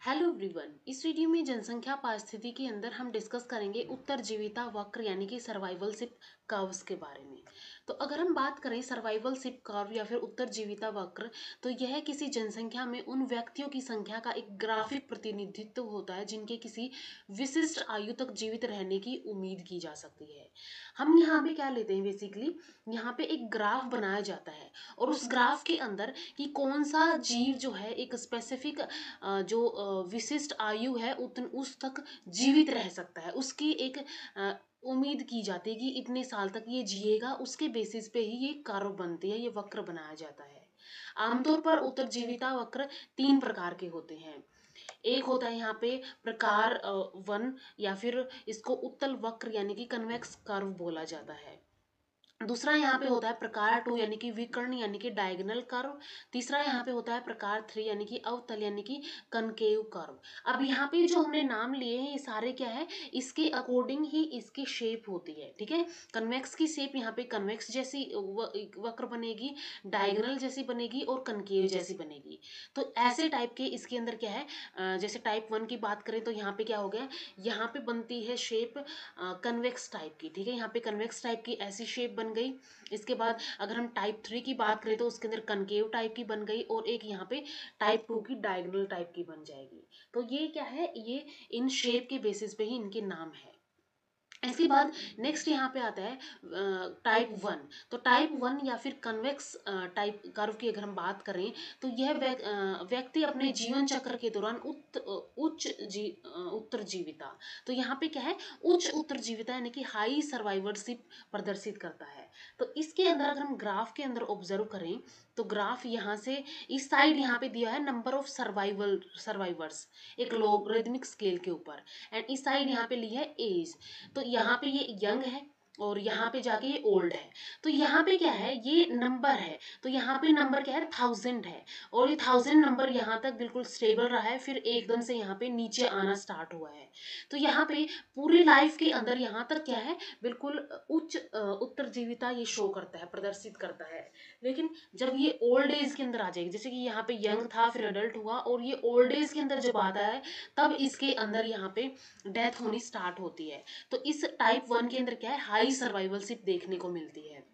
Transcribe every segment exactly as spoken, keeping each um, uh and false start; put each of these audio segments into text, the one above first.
Hello everyone. इस video में जनसंख्या पारिस्थिति के अंदर हम डिस्कस करेंगे उत्तरजीविता वक्र यानी कि सर्वाइवलशिप कर्व्स के बारे में। तो अगर हम बात करें सर्वाइवलशिप कर्व या फिर उत्तरजीविता वक्र, तो यह किसी जनसंख्या में उन व्यक्तियों की संख्या का एक ग्राफिक प्रतिनिधित्व होता है जिनके किसी विशिष्ट आयु तक जीवित रहने की उम्मीद की जा सकती है। हम यहाँ पे क्या लेते हैं, बेसिकली यहाँ पे एक ग्राफ बनाया जाता है और उस ग्राफ के अंदर कि कौन सा जीव जो है एक स्पेसिफिक जो अ, विशिष्ट आयु है उतन उस तक जीवित रह सकता है, उसकी एक अ, उम्मीद की जाती है कि इतने साल तक ये जिएगा। उसके बेसिस पे ही ये कर्व बनती है, ये वक्र बनाया जाता है। आमतौर पर उत्तरजीविता वक्र तीन प्रकार के होते हैं। एक होता है यहाँ पे प्रकार अ, वन, या फिर इसको उत्तल वक्र यानी कि कन्वेक्स कर्व बोला जाता है। दूसरा यहाँ पे होता है प्रकार टू यानी कि विकर्ण यानी कि डायगोनल कर्व। तीसरा यहाँ पे होता है प्रकार थ्री यानी कि अवतल यानी कि कनकेव कर्व। अब यहाँ पे जो हमने नाम लिए हैं ये सारे क्या है, इसके अकॉर्डिंग ही इसकी शेप होती है। ठीक है, कन्वेक्स की शेप यहाँ पे कन्वेक्स जैसी वक्र बनेगी, डायगोनल जैसी बनेगी और कनकेव जैसी बनेगी। तो ऐसे टाइप के इसके अंदर क्या है, जैसे टाइप वन की बात करें तो यहाँ पे क्या हो गया, यहाँ पे बनती है शेप कन्वेक्स टाइप की। ठीक है, यहाँ पे कन्वेक्स टाइप की ऐसी शेप बन गई। इसके बाद अगर हम टाइप थ्री की बात करें तो उसके अंदर कनकेव टाइप की बन गई और एक यहाँ पे टाइप टू की डायगोनल टाइप की बन जाएगी। तो ये क्या है, ये इन शेप के बेसिस पे ही इनके नाम है। इसके बाद नेक्स्ट यहाँ पे आता है टाइप वन। तो टाइप वन या फिर कन्वेक्स टाइप कर्व की अगर हम बात करें तो यह व्यक्ति अपने जीवन चक्र के दौरान उच्च उच्च जी उत्तरजीविता, तो यहाँ पे क्या है, उच्च उत्तरजीविता यानी कि हाई सर्वाइवरशिप प्रदर्शित करता है। तो इसके अंदर अगर हम ग्राफ के अंदर ऑब्जर्व करें तो ग्राफ यहाँ से इस साइड यहाँ पे दिया है नंबर ऑफ सर्वाइवल सर्वाइवर्स एक लॉगरिदमिक स्केल के ऊपर, एंड इस साइड यहाँ पे ली है एज। तो यहाँ पे ये यंग है और यहाँ पे जाके ये ओल्ड है। तो यहाँ पे क्या है, ये नंबर है, तो यहाँ पे नंबर क्या है, थाउजेंड है और ये थाउजेंड नंबर यहाँ तक बिल्कुल स्टेबल रहा है, फिर एकदम से यहाँ पे नीचे आना स्टार्ट हुआ है। तो यहाँ पे पूरी लाइफ के अंदर यहाँ तक क्या है, बिल्कुल उच्च उत्तरजीविता ये शो करता है, प्रदर्शित करता है। लेकिन जब ये ओल्ड एज के अंदर आ जाएगी, जैसे कि यहाँ पे यंग था फिर अडल्ट हुआ और ये ओल्ड एज के अंदर जब आता है तब इसके अंदर यहाँ पे डेथ होनी स्टार्ट होती है। तो इस टाइप वन के अंदर क्या है, हाई सर्वाइवलशिप देखने को मिलती है।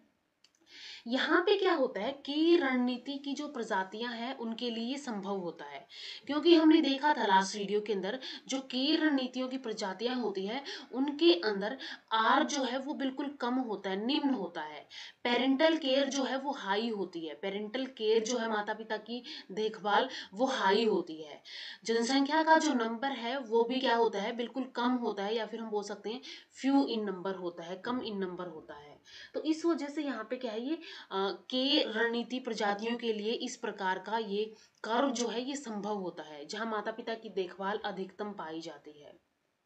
यहाँ पे क्या होता है कि रणनीति की जो प्रजातियां हैं उनके लिए संभव होता है, क्योंकि हमने देखा था लास्ट वीडियो के अंदर जो की रणनीतियों की प्रजातियां होती है उनके अंदर आर जो है वो बिल्कुल कम होता है, निम्न होता है। पेरेंटल केयर जो है वो हाई होती है, पेरेंटल केयर जो है माता पिता की देखभाल वो हाई होती है। जनसंख्या का जो नंबर है वो भी क्या होता है, बिल्कुल कम होता है, या फिर हम बोल सकते हैं फ्यू इन नंबर होता है, कम इन नंबर होता है। तो इस वजह से यहाँ पे क्या है, ये के रणनीति प्रजातियों के लिए इस प्रकार का ये कर्व जो है ये संभव होता है जहां माता पिता की देखभाल अधिकतम पाई जाती है।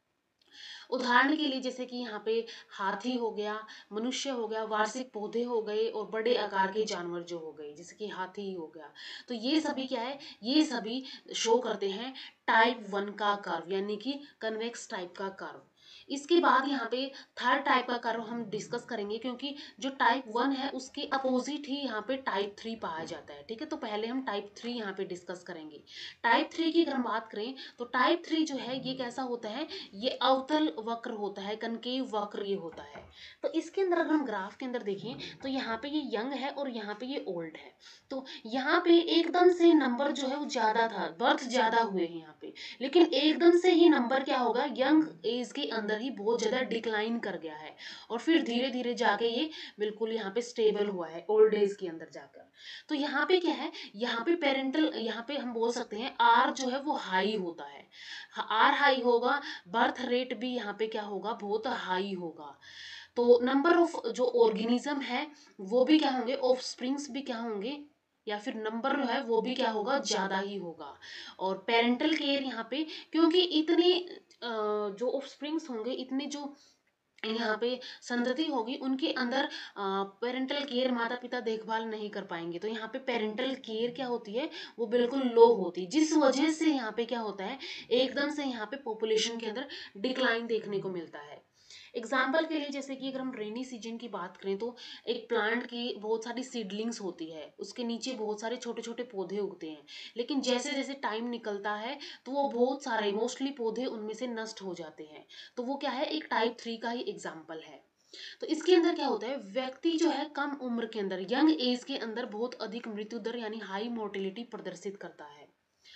उदाहरण के लिए जैसे कि यहाँ पे हाथी हो गया, मनुष्य हो गया, वार्षिक पौधे हो गए और बड़े आकार के जानवर जो हो गए जैसे कि हाथी हो गया। तो ये सभी क्या है, ये सभी शो करते हैं टाइप वन का कर्व यानी कि कन्वेक्स टाइप का कर्व। इसके बाद यहाँ पे थर्ड टाइप का कर्व हम डिस्कस करेंगे, क्योंकि जो टाइप वन है उसके अपोजिट ही यहाँ पे टाइप थ्री पाया जाता है। ठीक है, तो पहले हम टाइप थ्री यहाँ पे डिस्कस करेंगे। टाइप थ्री की अगर हम बात करें तो टाइप थ्री जो है ये कैसा होता है, ये अवतल वक्र होता है, कनकेव वक्र ये होता है। तो इसके अंदर अगर हम ग्राफ के अंदर देखें तो यहाँ पे ये यंग है और यहाँ पे ये ओल्ड है। तो यहाँ पे एकदम से नंबर जो है वो ज्यादा था, बर्थ ज्यादा हुए हैं यहाँ पे, लेकिन एकदम से ही नंबर क्या होगा, यंग एज के अंदर ही बहुत ज्यादा डिक्लाइन कर गया है और फिर धीरे धीरे जाके ये बिल्कुल यहाँ पे स्टेबल हुआ है ओल्ड एज के अंदर जाकर। तो यहाँ पे क्या है, यहाँ पे पेरेंटल, यहाँ पे हम बोल सकते हैं आर जो है वो हाई होता है, आर हाई होगा, बर्थ रेट भी यहाँ पे क्या होगा, बहुत हाई होगा। तो नंबर ऑफ जो ऑर्गेनिज्म है वो भी क्या होंगे, ऑफ स्प्रिंग्स भी क्या होंगे, या फिर नंबर जो है वो भी क्या होगा, ज्यादा ही होगा। और पेरेंटल केयर यहाँ पे क्योंकि इतने जो ऑफ स्प्रिंग्स होंगे, इतने जो यहाँ पे संतति होगी उनके अंदर पेरेंटल केयर माता पिता देखभाल नहीं कर पाएंगे, तो यहाँ पे पेरेंटल केयर क्या होती है, वो बिल्कुल लो होती, जिस वजह से यहाँ पे क्या होता है, एकदम से यहाँ पे पॉपुलेशन के अंदर डिक्लाइन देखने को मिलता है। एग्जाम्पल के लिए जैसे कि अगर हम रेनी सीजन की बात करें तो एक प्लांट की बहुत सारी सीडलिंग्स होती है, उसके नीचे बहुत सारे छोटे छोटे पौधे उगते हैं, लेकिन जैसे जैसे टाइम निकलता है तो वो बहुत सारे मोस्टली पौधे उनमें से नष्ट हो जाते हैं। तो वो क्या है, एक टाइप थ्री का ही एग्जाम्पल है। तो इसके अंदर क्या होता है, व्यक्ति जो है कम उम्र के अंदर, यंग एज के अंदर बहुत अधिक मृत्यु दर यानी हाई मोर्टेलिटी प्रदर्शित करता है।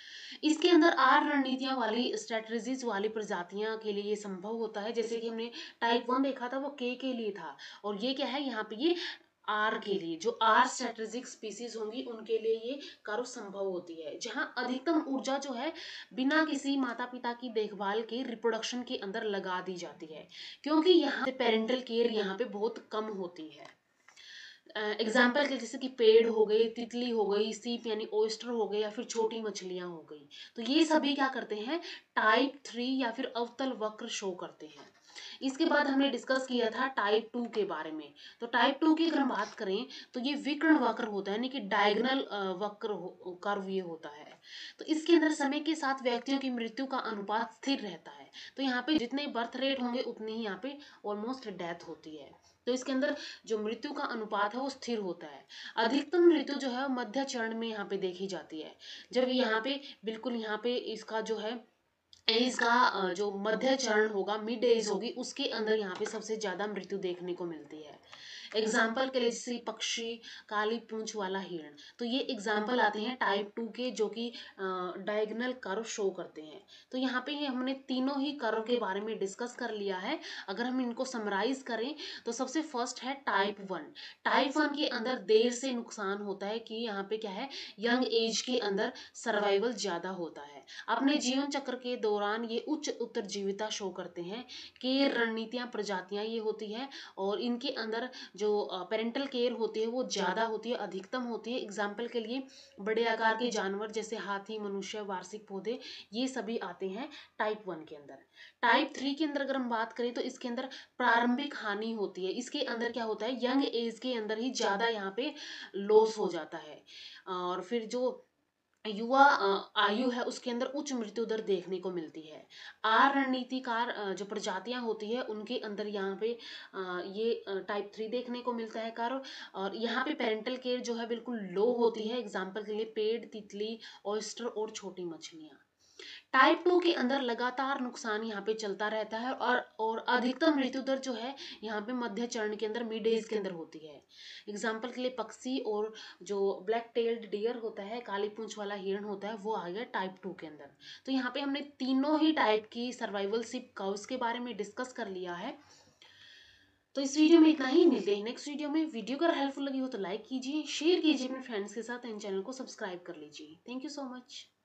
इसके अंदर आर रणनीतियां वाली स्ट्रेटजीज वाली प्रजातियां के लिए ये संभव होता है। जैसे कि हमने टाइप वन देखा था वो के के लिए था, और ये क्या है यहाँ पे ये आर के लिए, जो आर स्ट्रेटेजिक स्पीसीज होंगी उनके लिए ये कार्य संभव होती है, जहां अधिकतम ऊर्जा जो है बिना किसी माता पिता की देखभाल के रिप्रोडक्शन के अंदर लगा दी जाती है, क्योंकि यहाँ पे पेरेंटल केयर यहाँ पे बहुत कम होती है। एग्जाम्पल के जैसे कि पेड़ हो गए, तितली हो गई, सीप यानी ओयस्टर हो गए, या फिर छोटी मछलियां हो गई, तो ये सभी क्या करते हैं, टाइप थ्री या फिर अवतल वक्र शो करते हैं। इसके बाद हमने डिस्कस किया था टाइप टू के बारे में। तो टाइप टू की अगर हम बात करें तो ये विकर्ण वक्र होता है, यानी कि डायगोनल वक्र कर्व ये होता है। तो इसके अंदर समय के साथ व्यक्तियों की मृत्यु का अनुपात स्थिर रहता है। तो यहाँ पे जितने बर्थ रेट होंगे उतनी ही यहाँ पे ऑलमोस्ट डेथ होती है। तो इसके अंदर जो मृत्यु का अनुपात है वो स्थिर होता है। अधिकतम मृत्यु जो है मध्य चरण में यहाँ पे देखी जाती है, जब यहाँ पे बिल्कुल यहाँ पे इसका जो है एज का जो मध्य चरण होगा, मिड एज होगी, उसके अंदर यहाँ पे सबसे ज्यादा मृत्यु देखने को मिलती है। एग्जाम्पल के लिए जैसे पक्षी, काली पूंछ वाला हिरण, तो ये एग्जाम्पल आते हैं टाइप टू के, जो कि डायगोनल कर्व शो करते हैं। तो यहाँ पे हमने तीनों ही कर्व के बारे में डिस्कस कर लिया है। अगर हम इनको समराइज करें तो सबसे फर्स्ट है टाइप वन। टाइप वन के अंदर देर से नुकसान होता है कि यहाँ पे क्या है, यंग एज के अंदर सर्वाइवल ज्यादा होता है। अपने जीवन चक्र के दौरान ये उच्च उत्तरजीविता शो करते हैं। केयर रणनीतियां प्रजातियां ये होती है, और इनके अंदर जो पेरेंटल केयर होती है वो ज्यादा होती है, अधिकतम होती है। एग्जाम्पल के लिए बड़े आकार के जानवर जैसे हाथी, मनुष्य, वार्षिक पौधे, ये सभी आते हैं टाइप वन के अंदर। टाइप थ्री के अंदर अगर हम बात करें तो इसके अंदर प्रारंभिक हानि होती है। इसके अंदर क्या होता है, यंग एज के अंदर ही ज्यादा यहाँ पे लॉस हो जाता है, और फिर जो युवा आयु है उसके अंदर उच्च मृत्यु दर देखने को मिलती है। आर रणनीतिकार जो प्रजातियां होती है उनके अंदर यहाँ पे ये टाइप थ्री देखने को मिलता है कार्य, और यहाँ पे पेरेंटल केयर जो है बिल्कुल लो होती है। एग्जाम्पल के लिए पेड़, तितली, ऑयस्टर और छोटी मछलियां। टाइप टू के अंदर लगातार नुकसान यहाँ पे चलता रहता है, और और अधिकतम मृत्यु दर जो है यहाँ पे मध्य चरण के अंदर, मिड एज के अंदर होती है। एग्जाम्पल के लिए पक्षी और जो ब्लैक टेल्ड डियर होता है, काली पूंछ वाला हिरण होता है, वो आ गया टाइप टू के अंदर। तो यहाँ पे हमने तीनों ही टाइप की सर्वाइवलशिप कर्व्स के बारे में डिस्कस कर लिया है। तो इस वीडियो में इतना ही, मिलते हैं नेक्स्ट वीडियो में। वीडियो अगर हेल्पफुल लगी हो तो लाइक कीजिए, शेयर कीजिए अपने फ्रेंड्स के साथ, एंड चैनल को सब्सक्राइब कर लीजिए। Thank you so much.